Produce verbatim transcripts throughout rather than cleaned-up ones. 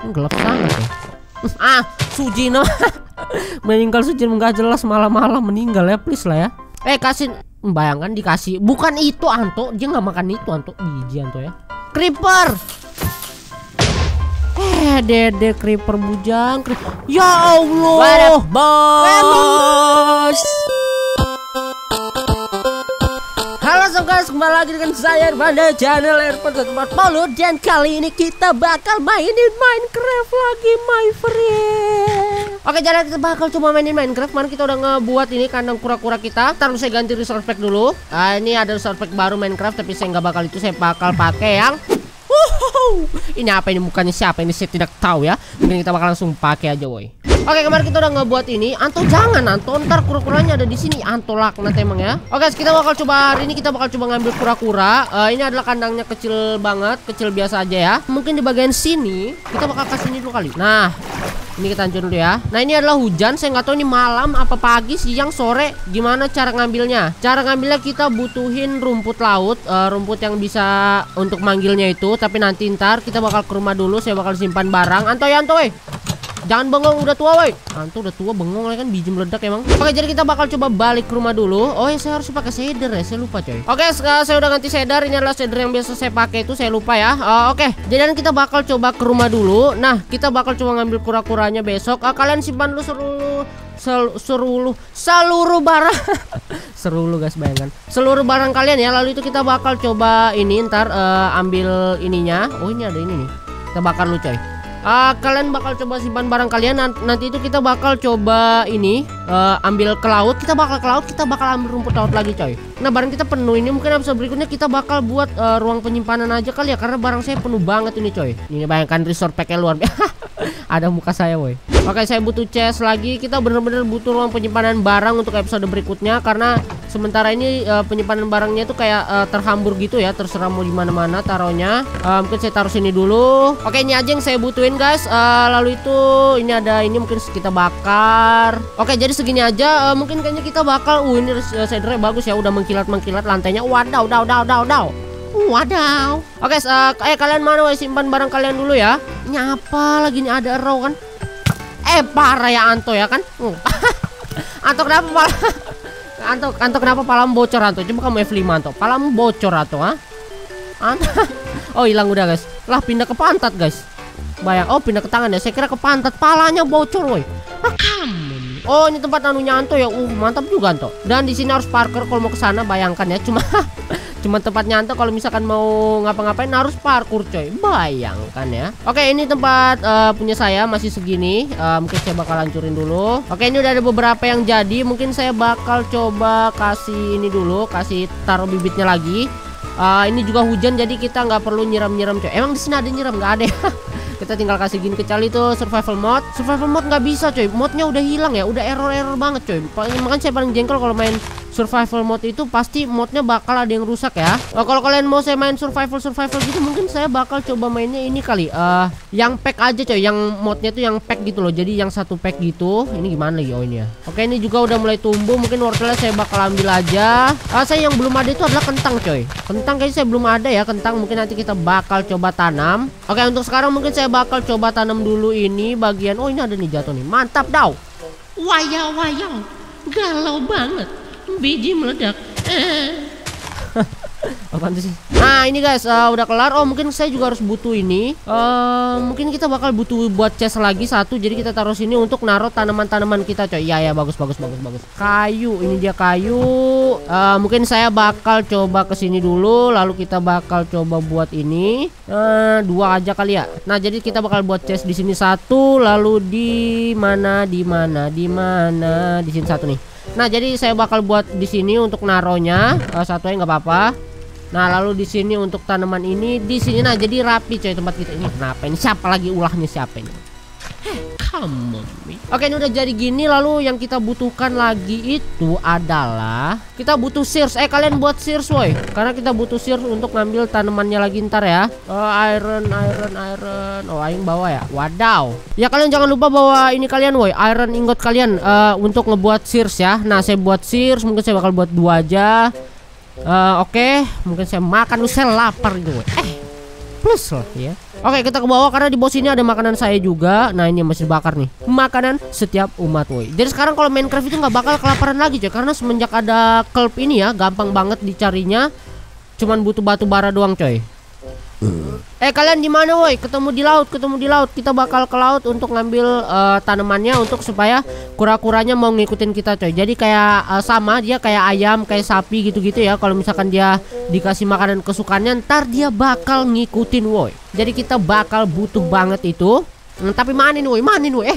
Gelap sangat ya. Ah, Sujino. Meninggal Sujino nggak jelas malam-malam meninggal ya, please lah ya. Eh kasih, bayangkan dikasih, bukan itu Anto, dia nggak makan itu Anto, biji Anto ya. Creeper. Eh, dede creeper bujang. Creeper. Ya Allah. What up, bos? Halo sob guys, kembali lagi dengan saya pada channel Airport empat puluh. Dan kali ini kita bakal mainin Minecraft lagi, my friend. Oke, jadi kita bakal coba mainin Minecraft. Kemarin kita udah ngebuat ini kandang kura-kura kita. Ntar saya ganti resource pack dulu. Nah, ini ada resource pack baru Minecraft, tapi saya nggak bakal itu. Saya bakal pakai yang Wuhu. Ini apa ini, mukanya siapa ini, saya tidak tahu ya. Mungkin kita bakal langsung pakai aja, woi. Oke, kemarin kita udah ngebuat ini. Anto jangan Anto, ntar kura-kuranya ada di sini. Anto laknat emang ya. Oke, kita bakal coba hari ini kita bakal coba ngambil kura-kura. Uh, ini adalah kandangnya kecil banget, kecil biasa aja ya. Mungkin di bagian sini kita bakal kasih ini dulu kali. Nah, ini kita hancur dulu ya. Nah, ini adalah hujan. Saya nggak tahu ini malam apa pagi, siang, sore. Gimana cara ngambilnya? Cara ngambilnya kita butuhin rumput laut, uh, rumput yang bisa untuk manggilnya itu. Tapi nanti ntar kita bakal ke rumah dulu. Saya bakal simpan barang. Anto ya Anto, eh. Jangan bengong, udah tua woi. Anto udah tua bengong kan, biji meledak emang. Oke, jadi kita bakal coba balik ke rumah dulu. Oh ya, saya harus pakai shader ya, saya lupa coy. Oke, sekarang saya udah ganti shader. Ini adalah shader yang biasa saya pakai itu, saya lupa ya. uh, Oke, jadi kita bakal coba ke rumah dulu. Nah, kita bakal coba ngambil kura-kuranya besok. uh, Kalian simpan dulu seluruh sel, seluruh seluruh barang. Seluruh guys, bayangkan seluruh barang kalian ya. Lalu itu kita bakal coba ini ntar uh, ambil ininya. Oh, ini ada ini nih, kita bakar lu coy. Uh, kalian bakal coba simpan barang kalian. Nanti itu kita bakal coba ini uh, ambil ke laut. Kita bakal ke laut, kita bakal ambil rumput laut lagi coy. Nah, barang kita penuh ini, mungkin episode berikutnya kita bakal buat uh, ruang penyimpanan aja kali ya, karena barang saya penuh banget ini coy. Ini bayangkan resource packnya luar biasa. Ada muka saya woi. Oke, saya butuh chest lagi. Kita bener-bener butuh ruang penyimpanan barang untuk episode berikutnya, karena sementara ini uh, penyimpanan barangnya itu kayak uh, terhambur gitu ya, terserah mau di mana-mana taruhnya. Uh, mungkin saya taruh sini dulu. Oke, ini aja yang saya butuhin guys. Uh, lalu itu ini ada ini mungkin kita bakar. Oke, jadi segini aja. Uh, mungkin kayaknya kita bakal. Uh, ini uh, shadernya bagus ya, udah mengkilat-mengkilat lantainya. Wadaw, daw, daw, daw, daw. Wadaw. Oke, uh, eh kalian mana woi, simpan barang kalian dulu ya. Ini apa lagi, ini ada arrow kan? Eh, parah ya Anto ya kan? Uh. Anto kenapa pala? Anto, Anto kenapa palamu bocor Anto? Coba kamu F lima Anto. Palamu bocor Anto, ha? Anto. Oh, hilang udah guys. Lah, pindah ke pantat guys. Bayang, oh pindah ke tangan ya. Saya kira ke pantat, palanya bocor woi. Oh, ini tempat anunya Anto ya. Uh, mantap juga Anto. Dan di sini harus parkour kalau mau ke sana, bayangkan ya. Cuma cuma tempatnya Anto kalau misalkan mau ngapa-ngapain harus parkour coy. Bayangkan ya. Oke, ini tempat uh, punya saya masih segini. Uh, mungkin saya bakal hancurin dulu. Oke, ini udah ada beberapa yang jadi. Mungkin saya bakal coba kasih ini dulu, kasih taruh bibitnya lagi. Uh, ini juga hujan, jadi kita nggak perlu nyiram-nyiram coy. Emang di sini ada nyiram? Nggak ada ya. Kita tinggal kasih gini, kecuali itu survival mode. Survival mode nggak bisa coy, modnya udah hilang ya, udah error-error banget coy. Makanya saya paling jengkel kalau main survival mode itu, pasti modnya bakal ada yang rusak ya. Nah, kalau kalian mau saya main survival survival gitu, mungkin saya bakal coba mainnya ini kali, uh, yang pack aja coy, yang modnya tuh yang pack gitu loh. Jadi yang satu pack gitu. Ini gimana lagi? Oh, ini ya. Oke, ini juga udah mulai tumbuh. Mungkin wortelnya saya bakal ambil aja. Uh, saya yang belum ada itu adalah kentang coy. Kentang kayaknya saya belum ada ya. Kentang mungkin nanti kita bakal coba tanam. Oke, untuk sekarang mungkin saya bakal coba tanam dulu ini bagian. Oh, ini ada nih jatuh nih. Mantap daw. Wayang wayang, galau banget. Biji meledak. Eh. Apaan sih? Nah, ini guys, uh, udah kelar. Oh, mungkin saya juga harus butuh ini. Uh, mungkin kita bakal butuh buat chest lagi satu. Jadi kita taruh sini untuk naruh tanaman-tanaman kita coy. Ya ya, bagus bagus bagus bagus. Kayu, ini dia kayu. Uh, mungkin saya bakal coba ke sini dulu. Lalu kita bakal coba buat ini. Uh, dua aja kali ya. Nah, jadi kita bakal buat chest di sini satu. Lalu di mana? Di mana? Di mana? Di sini satu nih. Nah, jadi saya bakal buat di sini untuk naronya uh, satu aja nggak apa-apa. Nah, lalu di sini untuk tanaman ini di sini. Nah, jadi rapi coy tempat kita ini. Kenapa ini? Siapa lagi ulahnya, siapa ini? Come on. Oke, ini udah jadi gini. Lalu yang kita butuhkan lagi itu adalah kita butuh shears. Eh, kalian buat shears woi, karena kita butuh shears untuk ngambil tanamannya lagi ntar ya. uh, Iron, iron, iron. Oh, aing bawa ya. Wadaw. Ya, kalian jangan lupa bawa ini kalian woi, iron ingot kalian uh, untuk ngebuat shears ya. Nah, saya buat shears. Mungkin saya bakal buat dua aja. uh, Oke, okay. Mungkin saya makan. Lu saya lapar gitu woi. Eh, plus lah ya. Oke, kita ke bawah karena di bawah sini ada makanan saya juga. Nah, ini masih dibakar nih. Makanan setiap umat, woi. Jadi sekarang kalau Minecraft itu nggak bakal kelaparan lagi, coy. Karena semenjak ada kelp ini ya, gampang banget dicarinya. Cuman butuh batu bara doang, coy. Eh, kalian di mana, woi? Ketemu di laut, ketemu di laut. Kita bakal ke laut untuk ngambil uh, tanamannya untuk supaya kura-kuranya mau ngikutin kita, coy. Jadi kayak uh, sama dia kayak ayam, kayak sapi gitu-gitu ya. Kalau misalkan dia dikasih makanan kesukaannya, ntar dia bakal ngikutin, woi. Jadi kita bakal butuh banget itu. Hmm, tapi mana nih, woi? Mana nih, woi? Eh.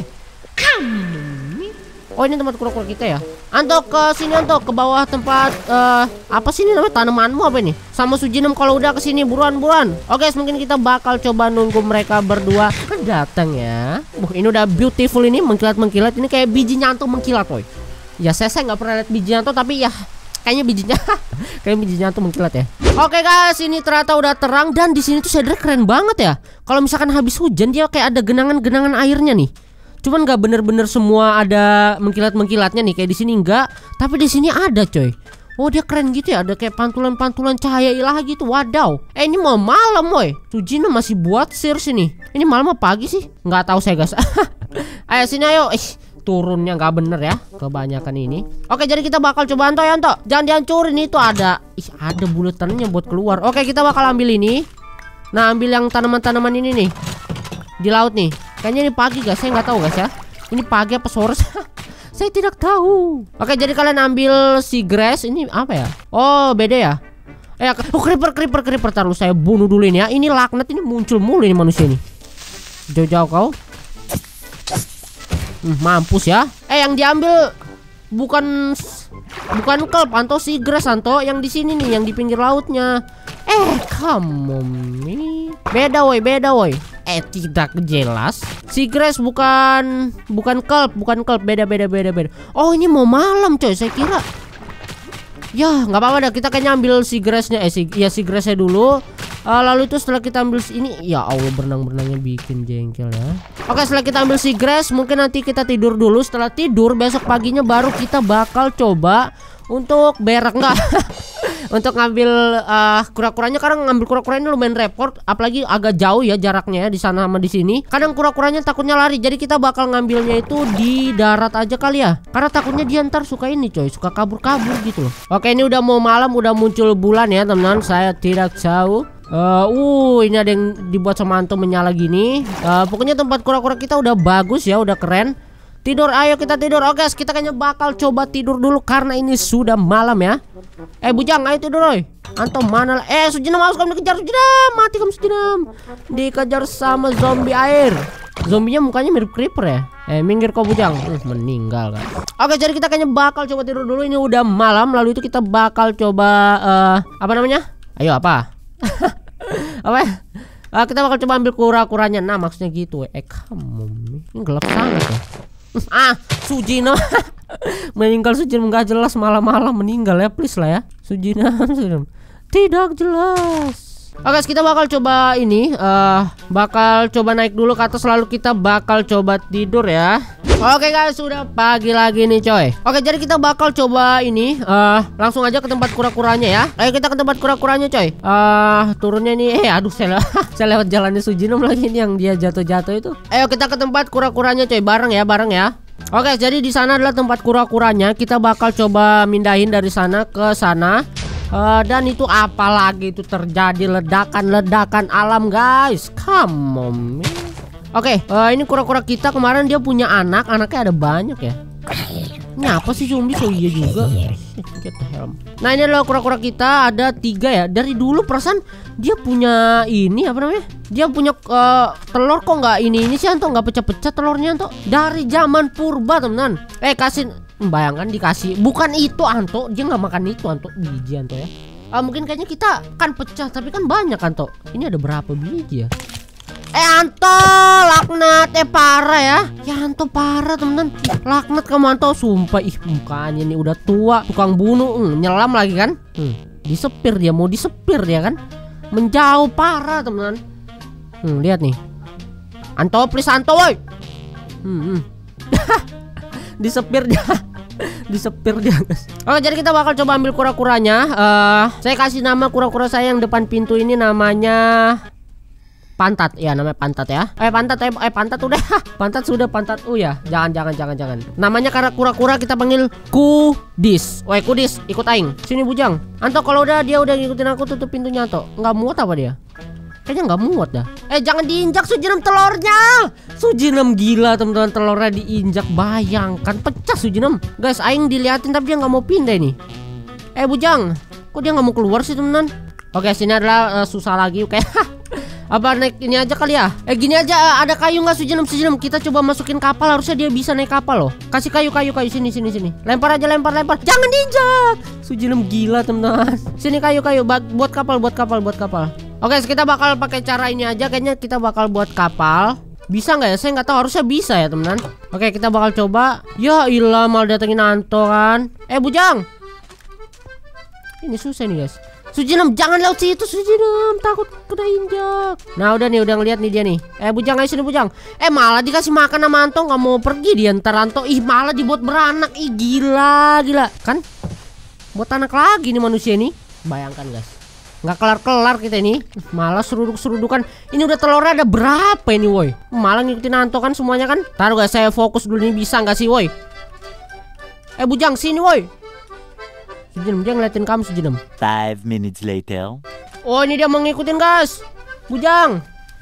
Oh, ini tempat kura-kura kita ya. Anto ke sini, Anto, ke bawah tempat uh, apa sih ini namanya, tanamanmu apa ini? Sama Sujinem kalau udah ke sini buruan-buruan. Oke, guys, mungkin kita bakal coba nunggu mereka berdua datang ya. Wah, ini udah beautiful ini, mengkilat-mengkilat. Ini kayak biji nyanto mengkilat, boy. Ya, saya saya nggak pernah lihat biji nyanto, tapi ya kayaknya bijinya kayak biji nyanto mengkilat ya. Oke, guys, ini ternyata udah terang dan di sini tuh shader keren banget ya. Kalau misalkan habis hujan dia kayak ada genangan-genangan airnya nih. Cuman nggak bener-bener semua ada mengkilat-mengkilatnya nih, kayak di sini enggak, tapi di sini ada, coy. Oh, dia keren gitu ya, ada kayak pantulan-pantulan cahaya ilahi gitu. Wadaw. Eh, ini mau malam, woi. Sujina masih buat sir sini. Ini malam apa pagi sih? Nggak tahu saya, guys. Ayo sini, ayo. Ih, turunnya nggak bener ya, kebanyakan ini. Oke, jadi kita bakal coba, Anto ya, Anto. Jangan dihancurin, itu ada. Ih, ada buletannya buat keluar. Oke, kita bakal ambil ini. Nah, ambil yang tanaman-tanaman ini nih. Di laut nih. Kayaknya ini pagi, guys, saya nggak tahu, guys ya. Ini pagi apa sore? Saya tidak tahu. Oke, jadi kalian ambil si grass ini apa ya? Oh, beda ya. Eh, oh, creeper, creeper, creeper. Taruh saya bunuh dulu ini ya. Ini laknat ini muncul mulu ini manusia ini. Jauh-jauh kau. Hmm, mampus ya. Eh, yang diambil bukan bukan kelp, Anto, si grass, Anto, yang di sini nih, yang di pinggir lautnya. Eh, come on, me. Beda, woi, beda, woi. Eh, tidak jelas. Si grass bukan bukan kelp, bukan kelp, beda beda beda beda. Oh, ini mau malam, coy. Saya kira. Ya, nggak apa-apa dah. Kita kayaknya ambil si grassnya, eh si ya si grassnya dulu. Uh, lalu itu setelah kita ambil ini, ya Allah, berenang-berenangnya bikin jengkel ya. Oke, setelah kita ambil si grass, mungkin nanti kita tidur dulu. Setelah tidur, besok paginya baru kita bakal coba untuk berak nggak? Untuk ngambil uh, kura-kuranya, karena ngambil kura-kura ini lumayan repot, apalagi agak jauh ya jaraknya ya, di sana sama di sini. Kadang kura-kuranya takutnya lari, jadi kita bakal ngambilnya itu di darat aja kali ya, karena takutnya dia ntar suka ini, coy, suka kabur-kabur gitu loh. Oke, ini udah mau malam, udah muncul bulan ya, teman-teman. Saya tidak tahu. Uh, uh, ini ada yang dibuat sama Anto menyala gini. Uh, pokoknya tempat kura-kura kita udah bagus ya, udah keren. Tidur, ayo kita tidur. Oke, kita kayaknya bakal coba tidur dulu karena ini sudah malam ya. Eh, bujang, ayo tidur, oi. Anto mana? Eh, Sujinam, harus kamu dikejar, Sujinam. Mati kamu, Sujinam. Dikejar sama zombie air. Zombinya mukanya mirip creeper ya. Eh, minggir kau, bujang. Uh, meninggal kan. Oke, jadi kita kayaknya bakal coba tidur dulu. Ini udah malam. Lalu itu kita bakal coba uh, apa namanya? Ayo, apa? Apa ya? Uh, kita bakal coba ambil kura-kuranya. Nah, maksudnya gitu. Eh, kamu ini gelap sangat ya. Ah, Sujina meninggal. Sujina nggak jelas, malam-malam meninggal ya, please lah ya. Sujina tidak jelas. Oke, kita bakal coba ini uh, bakal coba naik dulu ke atas, lalu kita bakal coba tidur ya. Oke guys, sudah pagi lagi nih, coy. Oke, jadi kita bakal coba ini uh, langsung aja ke tempat kura-kuranya ya. Ayo kita ke tempat kura-kuranya, coy. Uh, turunnya nih, eh aduh saya, saya lewat jalannya Sujinam lagi nih, yang dia jatuh-jatuh itu. Ayo kita ke tempat kura-kuranya, coy, bareng ya, bareng ya. Oke, jadi di sana adalah tempat kura-kuranya. Kita bakal coba mindahin dari sana ke sana. Uh, dan itu apalagi itu terjadi ledakan-ledakan alam, guys. Come on, man. Oke, okay, uh, ini kura-kura kita kemarin dia punya anak, anaknya ada banyak ya. Ini apa sih zombie? So iya juga. Nah, ini adalah kura-kura kita, ada tiga ya. Dari dulu perasaan dia punya ini apa namanya? Dia punya uh, telur, kok nggak ini ini sih, Anto, nggak pecah-pecah telurnya, Anto. Dari zaman purba, teman-teman. Eh, kasih, bayangkan dikasih, bukan itu, Anto. Dia nggak makan itu, Anto, biji, Anto ya. Uh, mungkin kayaknya kita kan pecah, tapi kan banyak, Anto. Ini ada berapa biji ya? Eh, Anto, laknat, eh parah ya. Ya, Anto parah, temen-temen. Laknat kamu, Anto, sumpah. Ih, mukanya nih udah tua, tukang bunuh, hmm, nyelam lagi kan. hmm, Disepir dia, mau disepir dia kan. Menjauh parah, temen-temen. Hmm, lihat nih, Anto, please, Anto, woi. Hmm, hmm. Disepir dia. Disepir dia, guys. Oke, jadi kita bakal coba ambil kura-kuranya. uh, Saya kasih nama kura-kura saya yang depan pintu ini, namanya Pantat, ya namanya pantat ya. Eh pantat, eh, eh pantat udah. Pantat sudah, pantat. Oh ya, jangan jangan jangan jangan. Namanya karena kura-kura kita panggil Kudis. Woi Kudis, ikut aing. Sini bujang. Anto kalau udah dia udah ngikutin aku, tutup pintunya Anto. Nggak muat apa dia? Kayaknya nggak muat dah. Eh jangan diinjak Sujinem telurnya. Sujinem gila teman-teman, telurnya diinjak. Bayangkan pecah Sujinem. Guys, aing diliatin tapi dia nggak mau pindah ini. Eh bujang, kok dia nggak mau keluar sih teman-teman? Oke, sini adalah uh, susah lagi. Oke. Apa naik ini aja kali ya? Eh gini aja, uh, ada kayu nggak Sujinem? Sujinem kita coba masukin kapal, harusnya dia bisa naik kapal loh. Kasih kayu kayu kayu sini sini sini. Lempar aja, lempar lempar. Jangan diinjak. Sujinem gila teman-teman. Sini kayu kayu buat kapal, buat kapal, buat kapal. Oke, kita bakal pakai cara ini aja. Kayaknya kita bakal buat kapal. Bisa nggak ya? Saya nggak tahu, harusnya bisa ya teman-teman. Oke, kita bakal coba. Ya ilah, malah datengin Anto kan. Eh bujang, ini susah nih guys. Sujinem jangan lewat situ Sujinem, takut kena injak. Nah udah nih, udah ngeliat nih dia nih. Eh bujang, ayo sini bujang. Eh malah dikasih makan sama Anto, nggak mau pergi dia ntar Anto. Ih malah dibuat beranak. Ih gila gila kan. Buat anak lagi nih manusia ini. Bayangkan guys, nggak kelar-kelar kita ini. Malah seruduk-serudukan. Ini udah telurnya ada berapa ini woi. Malah ngikutin Anto kan semuanya kan. Taruh guys, saya fokus dulu nih, bisa nggak sih woi. Eh bujang sini woi. Sujinem, dia ngeliatin kamu Sujinem. Five minutes later. Oh ini dia mau ngikutin guys. Bujang,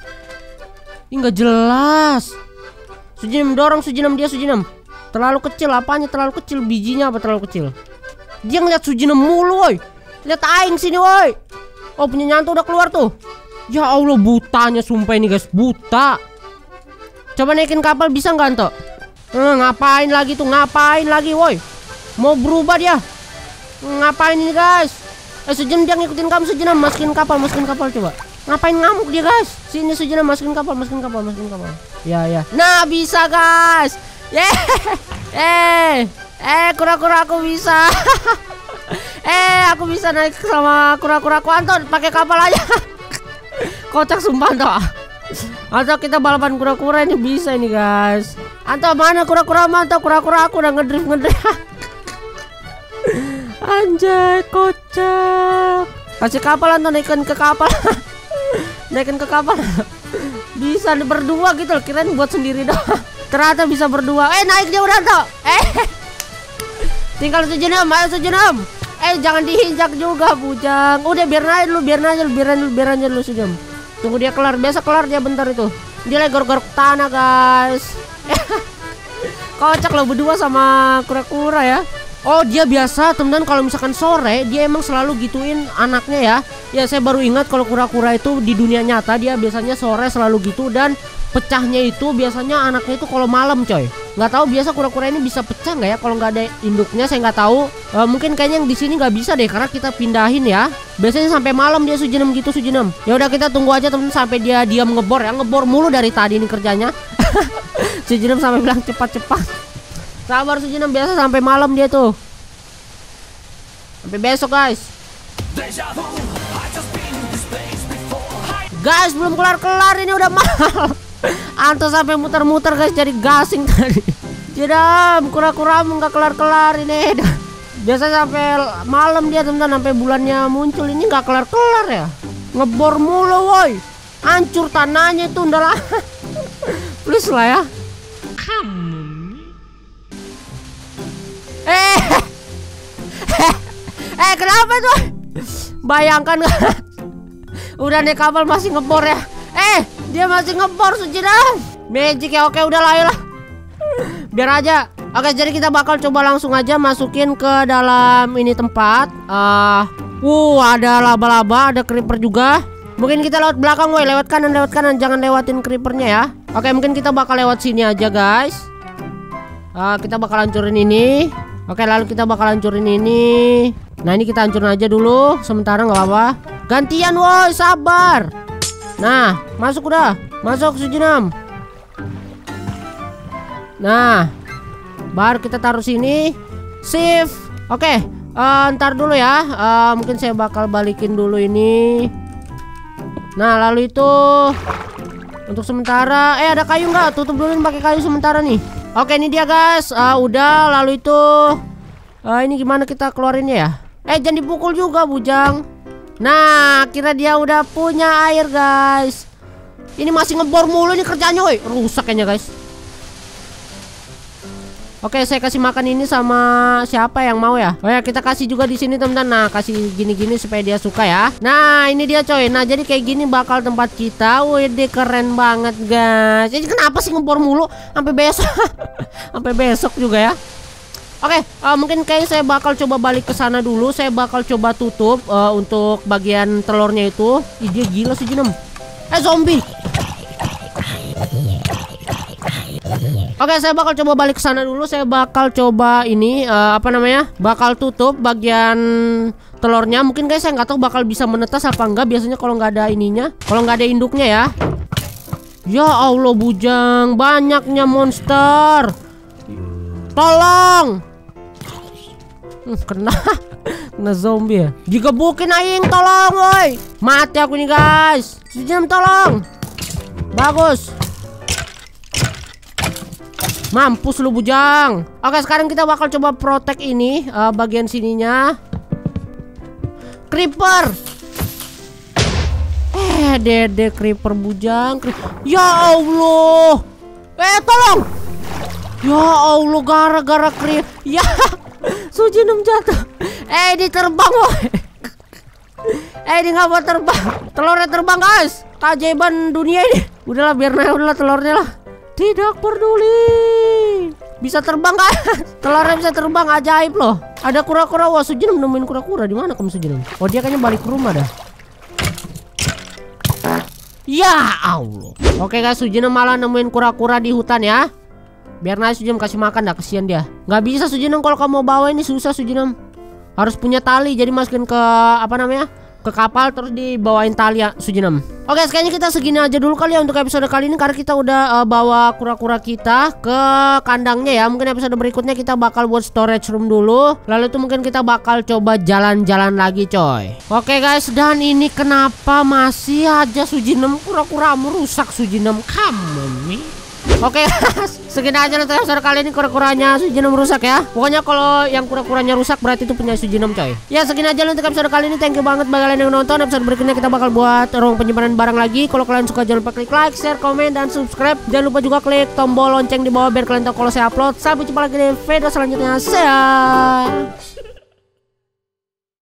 ini nggak jelas. Sujinem dorong Sujinem, dia Sujinem. Terlalu kecil, apanya terlalu kecil? Bijinya apa terlalu kecil? Dia ngeliat Sujinem mulu woi. Lihat aing sini woi. Oh punya nyanto udah keluar tuh. Ya Allah butanya sumpah ini guys, buta. Coba naikin kapal bisa nggak Anto? Eh, ngapain lagi tuh, ngapain lagi woi? Mau berubah dia. Ngapain ini guys? Eh Sujinem dia ngikutin kamu Sujinem, masukin kapal, masukin kapal coba. Ngapain ngamuk dia guys? Sini Sujinem, masukin kapal, masukin kapal, masukin kapal. Ya ya. Nah bisa guys. Yeah. Eh eh kura-kura aku bisa. Eh aku bisa naik sama kura-kura aku. Anto pakai kapal aja. Kocak sumpah Anto. Anto kita balapan kura-kura ini bisa ini guys. Anto mana kura-kura? Anto kura-kura aku udah ngedrift ngedrift. Anjay kocak. Kasih kapal Anto, naikin ke kapal. Naikin ke kapal. Bisa berdua gitu loh, kirain buat sendiri doang. Ternyata bisa berdua. Eh naik dia udah Anto. Eh tinggal Sujinem, ayo Sujinem. Eh jangan diinjak juga bujang. Udah biar naik dulu, biar naik dulu, biar naik dulu, biar naik dulu Sujinem. Tunggu dia kelar, biasa kelar dia bentar itu. Dia lagi gorok-gorok tanah guys. Kocak loh berdua sama kura-kura ya. Oh dia biasa teman-teman, kalau misalkan sore dia emang selalu gituin anaknya ya. Ya saya baru ingat kalau kura-kura itu di dunia nyata dia biasanya sore selalu gitu. Dan pecahnya itu biasanya anaknya itu kalau malam coy. Nggak tahu biasa kura-kura ini bisa pecah nggak ya kalau nggak ada induknya, saya nggak tahu. E, mungkin kayaknya yang di sini nggak bisa deh karena kita pindahin ya. Biasanya sampai malam dia Sujinem gitu Sujinem. Ya udah kita tunggu aja teman sampai dia diam ngebor ya, ngebor mulu dari tadi ini kerjanya. Sujinem sampai bilang cepat-cepat. Sabar Sujinem, biasa sampai malam dia tuh. Sampai besok guys. Guys belum kelar-kelar ini udah mahal. Anto sampai muter-muter guys jadi gasing tadi. Jadam kura-kura nggak kelar-kelar ini. Biasa sampai malam dia teman-teman, sampai bulannya muncul ini nggak kelar-kelar ya. Ngebor mulu woi. Hancur tanahnya itu udah lah. Please lah ya. Eh, eh kenapa tuh? Bayangkan udah naik kapal masih ngebor ya. Eh dia masih ngebor Sujinem. Magic ya, oke udah lah lah. Biar aja. Oke jadi kita bakal coba langsung aja masukin ke dalam ini tempat. Uh, uh ada laba-laba, ada creeper juga. Mungkin kita lewat belakang woi, lewat kanan, lewat kanan, jangan lewatin creepernya ya. Oke mungkin kita bakal lewat sini aja guys. Uh, kita bakal hancurin ini. Oke lalu kita bakal hancurin ini. Nah ini kita hancurin aja dulu sementara nggak apa-apa. Gantian woi, sabar. Nah masuk udah, masuk Sujinem. Nah baru kita taruh sini. Shift. Oke uh, ntar dulu ya. uh, Mungkin saya bakal balikin dulu ini. Nah lalu itu untuk sementara. Eh ada kayu nggak? Tutup dulu pakai kayu sementara nih. Oke ini dia guys, uh, udah lalu itu uh, ini gimana kita keluarinnya ya? Eh jangan dipukul juga bujang. Nah kira dia udah punya air guys. Ini masih ngebor mulu nih kerjanya, woi. Rusak kayaknya, guys. Oke, saya kasih makan ini sama siapa yang mau ya? Oh ya, kita kasih juga di sini teman-teman. Nah, kasih gini-gini supaya dia suka ya. Nah, ini dia coy. Nah, jadi kayak gini bakal tempat kita. Wih, keren banget, guys. Jadi kenapa sih ngebor mulu sampai besok? Sampai besok juga ya. Oke, uh, mungkin kayak saya bakal coba balik ke sana dulu. Saya bakal coba tutup uh, untuk bagian telurnya itu. Ih, dia gila sih Jinem. Eh, zombie. Oke, saya bakal coba balik ke sana dulu. Saya bakal coba ini uh, apa namanya? Bakal tutup bagian telurnya. Mungkin guys saya nggak tahu bakal bisa menetas apa enggak. Biasanya kalau nggak ada ininya, kalau nggak ada induknya ya. Ya Allah bujang, banyaknya monster. Tolong. Hmm, kena kena zombie ya. Digebukin aing, tolong woi. Mati aku nih guys. Sejam tolong. Bagus. Mampus lu bujang. Oke, sekarang kita bakal coba protect ini uh, bagian sininya. Creeper. Eh, dede creeper bujang. Creeper. Ya Allah. Eh, tolong. Ya Allah, gara-gara creeper. Ya, Sujinem jatuh. Eh, di terbang woy. Eh, di nggak mau terbang. Telurnya terbang guys. Keajaiban dunia ini. Udahlah, biar naik udahlah telurnya lah. Tidak peduli. Bisa terbang kan? Telurnya bisa terbang, ajaib loh. Ada kura-kura. Wah, Sujinem nemuin kura-kura. Di mana kamu Sujinem? Oh, dia kayaknya balik ke rumah dah. Ya Allah. Oke guys, Sujinem malah nemuin kura-kura di hutan ya. Biar naik Sujinem kasih makan dah, kesian dia. Nggak bisa Sujinem kalau kamu mau bawa ini, susah Sujinem. Harus punya tali, jadi masukin ke apa namanya? Ke kapal terus dibawain tali ya Sujinem. Oke, kayaknya kita segini aja dulu kali ya untuk episode kali ini, karena kita udah uh, bawa kura-kura kita ke kandangnya ya. Mungkin episode berikutnya kita bakal buat storage room dulu. Lalu itu mungkin kita bakal coba jalan-jalan lagi coy. Oke guys, dan ini kenapa masih aja Sujinem kura-kura merusak Sujinem? Come on me. Oke guys, segini aja untuk episode kali ini kura-kuranya Sujinem rusak ya. Pokoknya kalau yang kura-kuranya rusak berarti itu punya Sujinem coy. Ya segini aja untuk episode kali ini. Thank you banget bagi kalian yang nonton. Episode berikutnya kita bakal buat ruang penyimpanan barang lagi. Kalau kalian suka jangan lupa klik like, share, komen, dan subscribe. Jangan lupa juga klik tombol lonceng di bawah biar kalian tahu kalau saya upload. Sampai jumpa lagi di video selanjutnya. See ya.